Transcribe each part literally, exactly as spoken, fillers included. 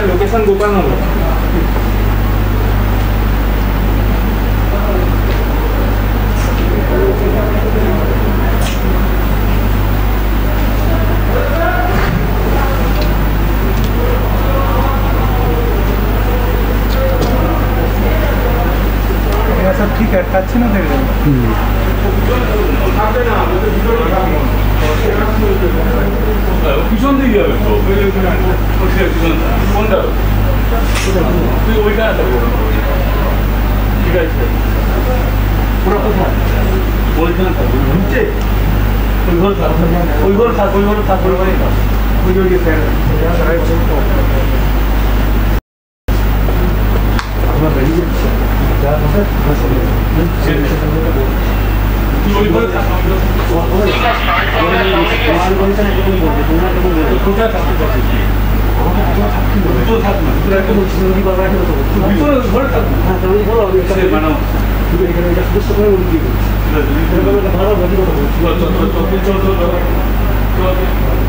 Location Gopalnagar. सब ठीक है अच्छे ना देख रहे পিছন দিকে যাবে তো কোনটা তুই ওইটা ঠিক আছে পুরো কোথায় ওইখানে থাকবে ঘুরছে ওই ঘর থাক ওই ঘর থাক ওই ঘর থাক ওই ঘরে থাক ওই ঘরে স্যার আমরা বেরিয়ে যাচ্ছি যা হবে ওই ঘরে থাক কোথায় থাকতে পারছিস ঘরে থাকবো হ্যাঁ তাহলে বলো বানাও এখানে এটা সুস্থ করে উঠবি ভালো ভালো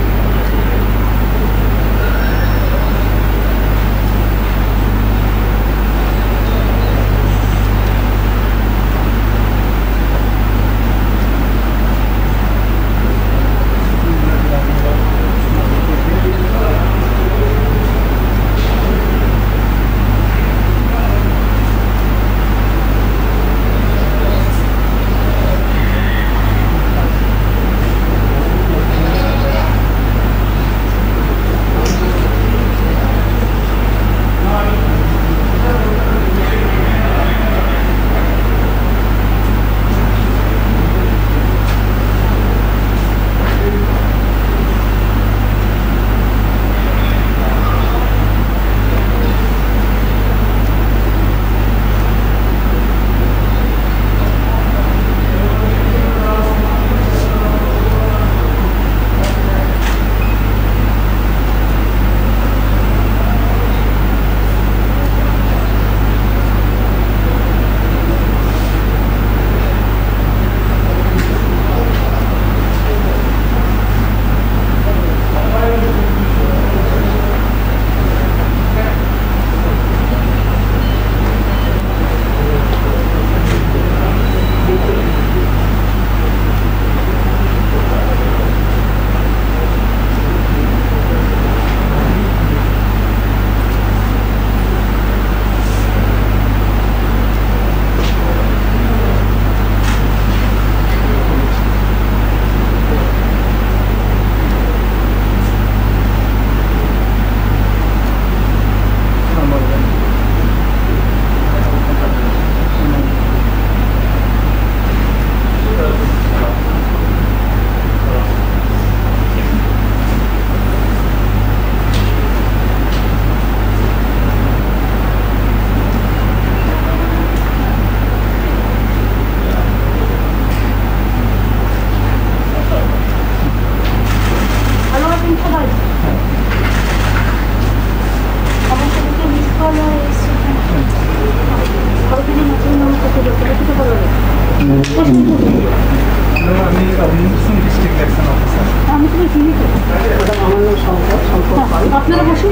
আপনারা বসুন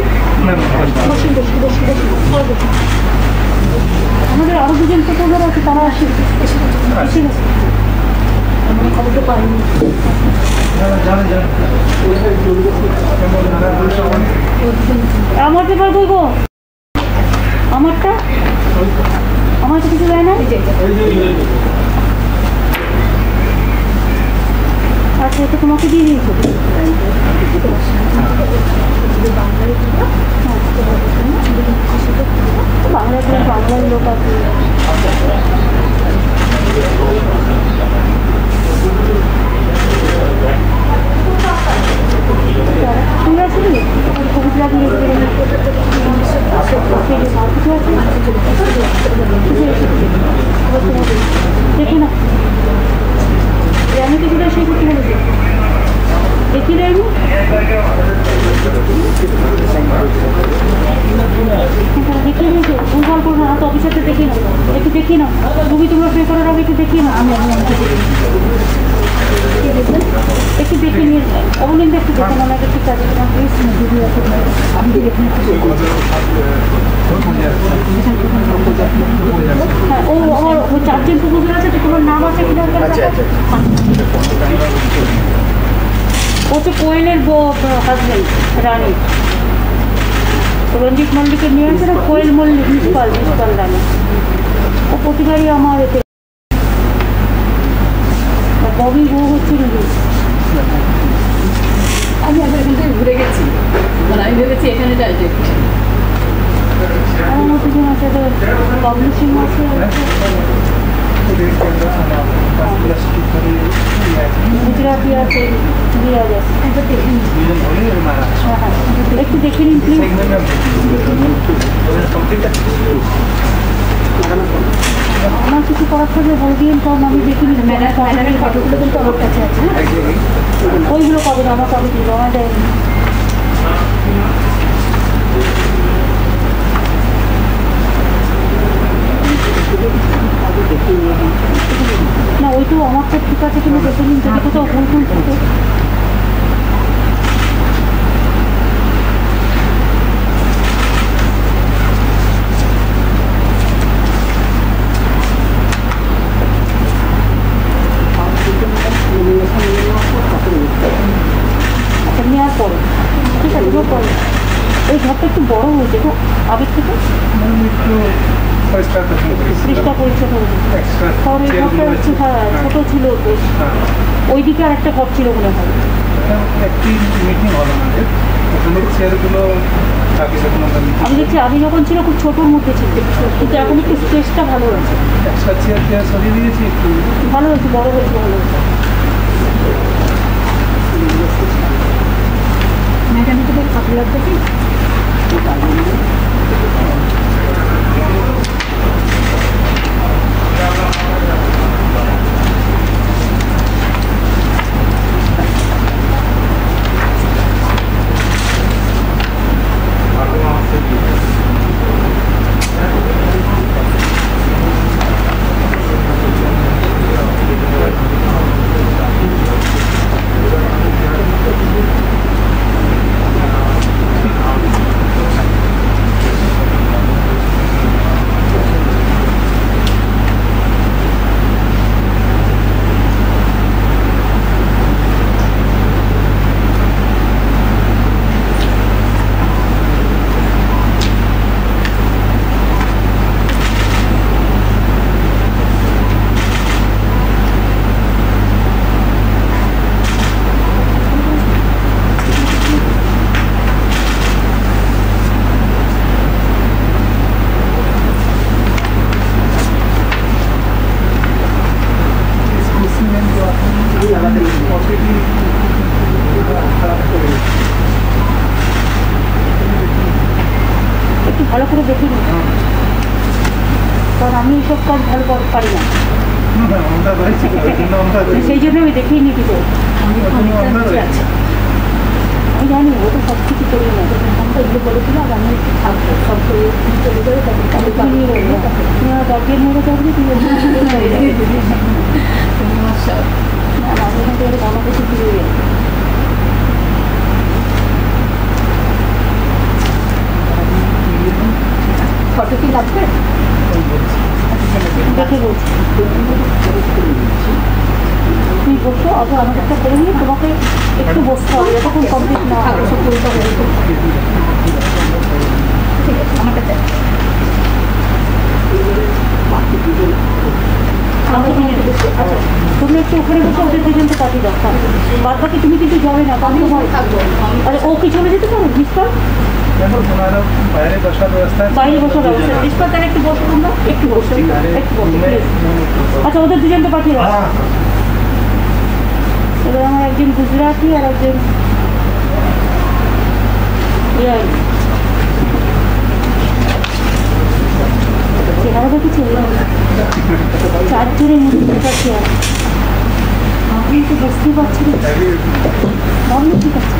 বসুন বসুন বসুন বসুন আমাদের আরো দুজন ফটোগ্রাফার আছে তারা আসে ঠিক আছে আমরা খবরটা পাইনি আমার পেপার কই গো আমারটা আমার তো কিছু দেয় না আচ্ছা এটা তোমাকে দিয়ে দিয়েছি বাংলা বাংলার লোক আছে তুমি আসলে কবিতা দিয়ে দেখি না আমি কিছুটা সেই করতে বলেছি দেখি দেয়নি দেখিয়ে দিয়েছো ভুলভাল করবো না তো অফিসারটা দেখি না একটু দেখি না তুমি তোমরা পে করার আগে একটু দেখি না আমি একটু দেখে নিয়ে অবলিন্দ একটু দেখে নেন আগে, ঠিক আছে তোমার প্লিজ ভিডিও আছে আমি দেখে হ্যাঁ ও আমার ওই চারজন প্রপোজাল আছে তো তোমার নাম আছে কিনা ও তো কোয়েলের হাজব্যান্ড রানী রঞ্জিত মল্লিকের নিয়ে আছে না কোয়েল মল্লিক মিসপাল মিসপাল রানী ও প্রতিবারই আমার এতে ববি বউ হচ্ছে রুবি আমি আবার এখান থেকে ঘুরে গেছি মানে আমি ভেবেছি এখানে ডাইরেক্ট আমার মতো জন আছে পাবলিশিং আছে গুজরাটি আছে বিরাজ আছে একটু দেখে নিন প্লিজ আমার কিছু করার থাকলে বল দিন কারণ আমি দেখিনি ম্যাডামের ফটোগুলো কিন্তু আমার কাছে আছে ওইগুলো কবে না আমার কবে জমা দেয়নি না ওইটাও আমার তো ঠিক আছে কিন্তু দেখে নিন যদি কোথাও ভুল ভুল থাকে আচ্ছা নেওয়ার পরে ঠিক আছে নেওয়ার পরে এই ঘরটা একটু বড় হয়েছে তো আগের থেকে পরিষ্কার পরিচ্ছন্ন হয়েছে কারণ এই ঘরটা হচ্ছে হ্যাঁ ছোটো ছিল বেশ ওইদিকে আর একটা ঘর ছিল মনে হয় একটি মিটিং হল আমাদের ওখানে চেয়ারগুলো আমি দেখছি আমি যখন ছিল খুব ছোটোর মধ্যে ছিল কিন্তু এখন একটু স্পেসটা ভালো হয়েছে একশো চেয়ার চেয়ার সরিয়ে দিয়েছি একটু ভালো হয়েছে বড় হয়েছে ভালো হয়েছে ম্যাডাম তো ভালো লাগবে কি একটু ভালো করে দেখে নিন কারণ আমি এইসব কাজ ভালো পারি না সেই জন্য আমি দেখিয়ে নিতে চাই আমি জানি ও তো সব কিছু করি না আমি তো এগুলো বলেছিলাম আর আমি একটু থাকবো সব করে চলে যাবে তারপর নিয়ে বলবো তুমি আমার দরকার মনে থাকবে তুমি না আমি এখান থেকে আমাকে শিখিয়ে দেবে ফটো কি লাগবে দেখে বলছি তুমি বসো আগে আমাকে একটা করে নিয়ে তোমাকে একটু বসতে হবে যতক্ষণ কমপ্লিট না হবে সব পরিষ্কার ঠিক আছে আমার কাছে আচ্ছা তুমি একটু ওখানে বসে ওদের দুজনকে কাটিয়ে দাও বাদ বাকি তুমি কিন্তু যাবে না কারণ তোমার আরে ও কি চলে যেতে পারো বিস্তার বাইরে বসার ব্যবস্থা বাইরে বসার ব্যবস্থা বিস্তার তাহলে একটু বসো তোমরা একটু বসো একটু বসো আচ্ছা ওদের দুজনকে পাঠিয়ে দাও এবার আমার একজন গুজরাটি আর একজন চেহারা দেখেছি চারজনের মধ্যে দুটা চেয়ার আপনি তো বুঝতেই পারছেন বন্ধ ঠিক আছে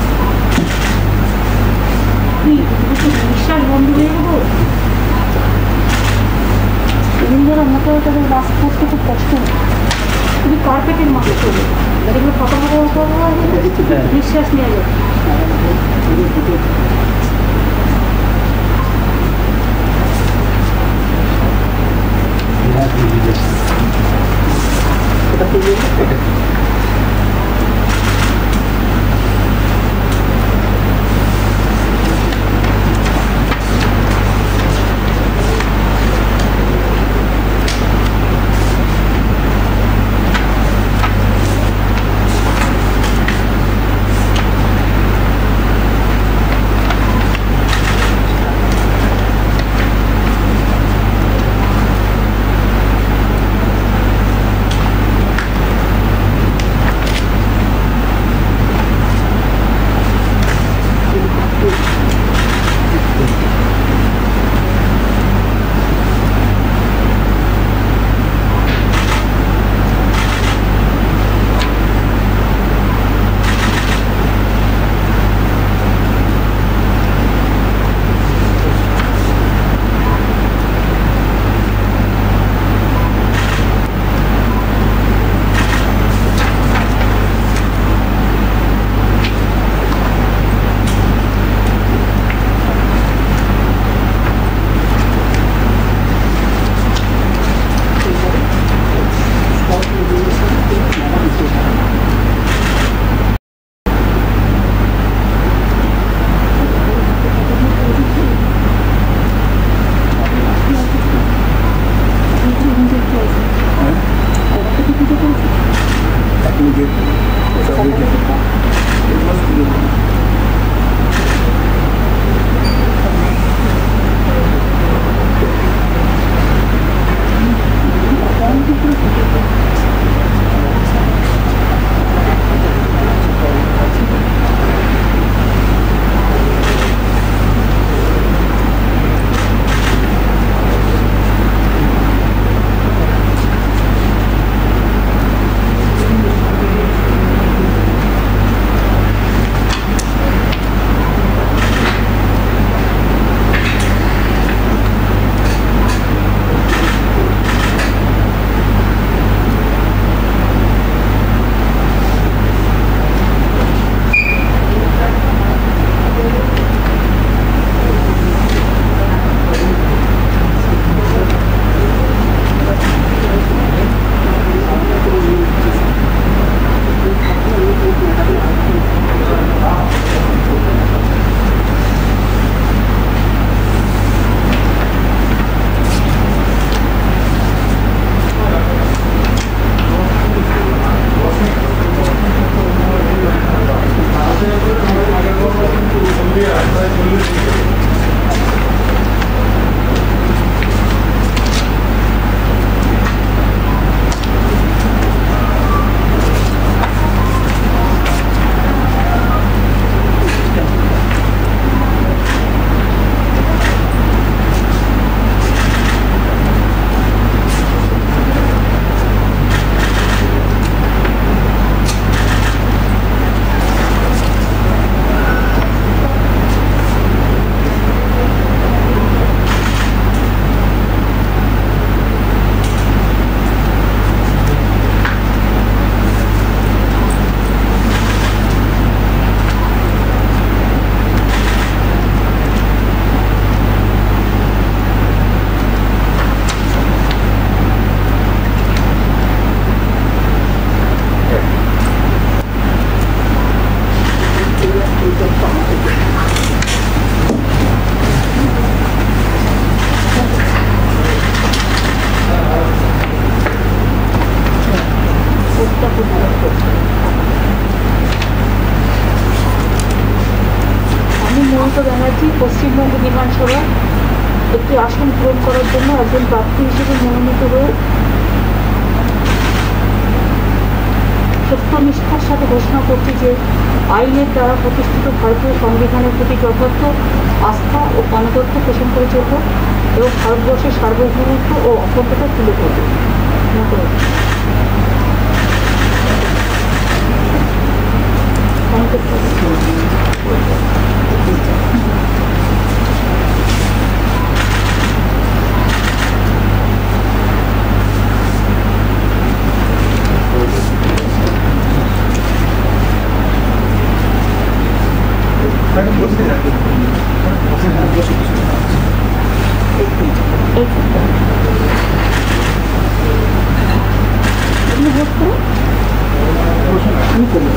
নিঃশ্বাস বন্ধ হয়ে যাবো এদিন যারা মোটা তাদের বাস করতে খুব কষ্ট শুধু কার্পেটের মাথা চলে যেগুলো ফটো ফটো নিঃশ্বাস নেওয়া যায়। মমতা ব্যানার্জি পশ্চিমবঙ্গ বিধানসভায় একটি আসন পূরণ করার জন্য একজন প্রার্থী হিসেবে মনোনীত হয়ে সত্যনিষ্ঠার সাথে ঘোষণা করছি যে আইনের দ্বারা প্রতিষ্ঠিত ভারতীয় সংবিধানের প্রতি যথার্থ আস্থা ও আনুগত্য পোষণ করে চলব এবং ভারতবর্ষের সার্বভৌমত্ব ও অখণ্ডতা তুলে ধরব। আমি করবো।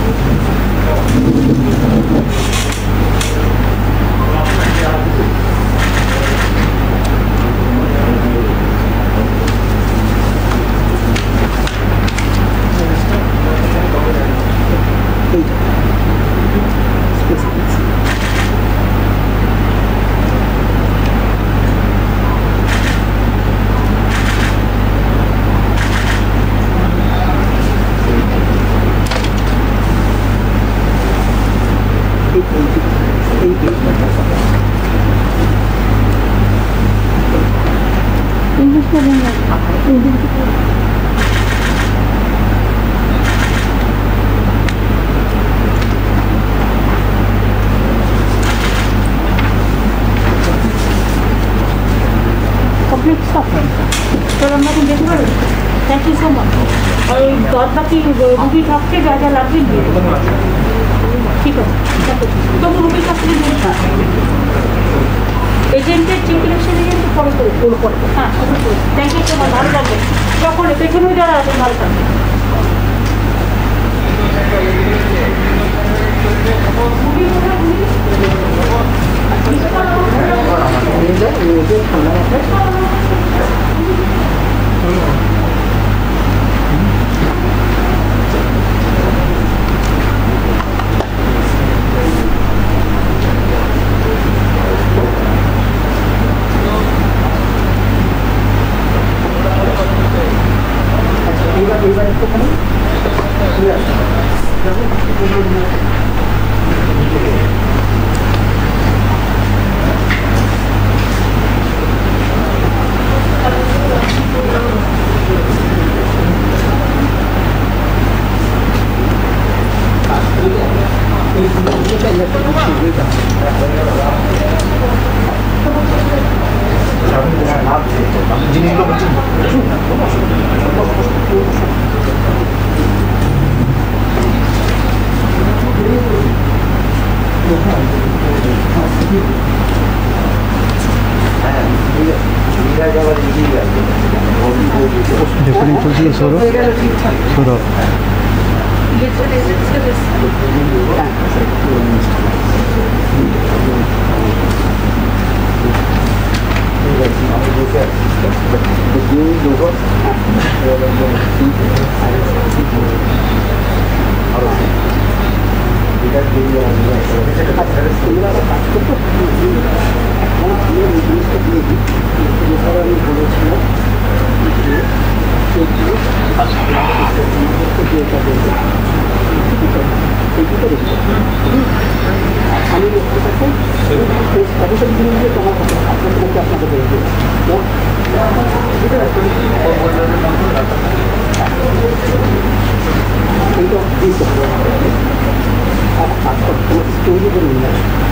কমপ্লিট স্টপ তো আমরা এখন দেখতে পারবো। Thank you so much. আর ওই বাদ বাকি রুগী থাকছে যা যা লাগবে দিয়ে দেবো। ঠিক আছে তবু রুগীর কাছ থেকে এজেন্টের চেক ইলেকশন এজেন্ট পরে করে ফলো করে হ্যাঁ থ্যাংক ইউ সো মাচ। ভালো থাকবে যখন পেছনেও যারা আছেন ভালো থাকবে। এইবার একটুখানি জিনিসগুলো বলছি দেখুন একটু দিয়ে সরো সরো আমি অবশ্যই জিনিস তোমার কাছে আপনাকে আপনাকে বলবো এইটা তৈরি করে নিয়ে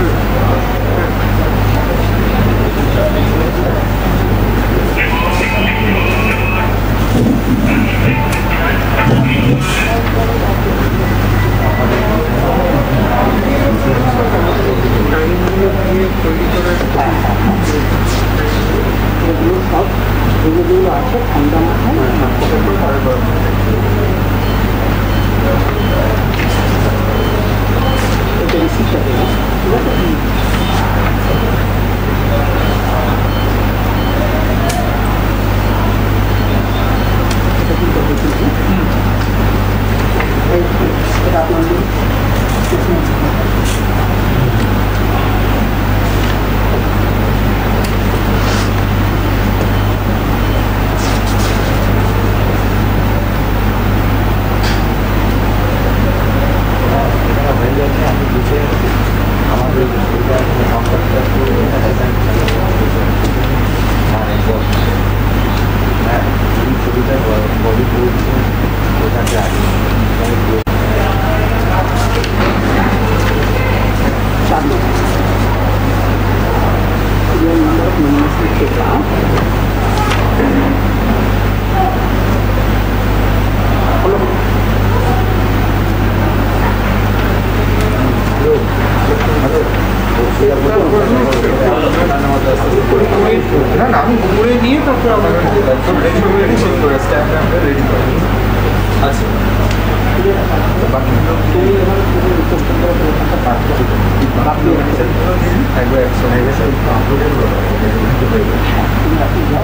এগুলো সব যেগুলো আছে ঠান্ডা মাথায় এটা রিসিপ্টটা দেবো ঠিক আছে। এটা আপনার না না আমি উপরে নিয়ে তারপরে আমরা রেডি করে স্ট্যাম্প আমরা রেডি করে আচ্ছা বাকি তুমি এভাবে পুরো রিসেপশন করে পুরো একটা পাঠ করো বাকি একবার একশো তুমি আপনি যাও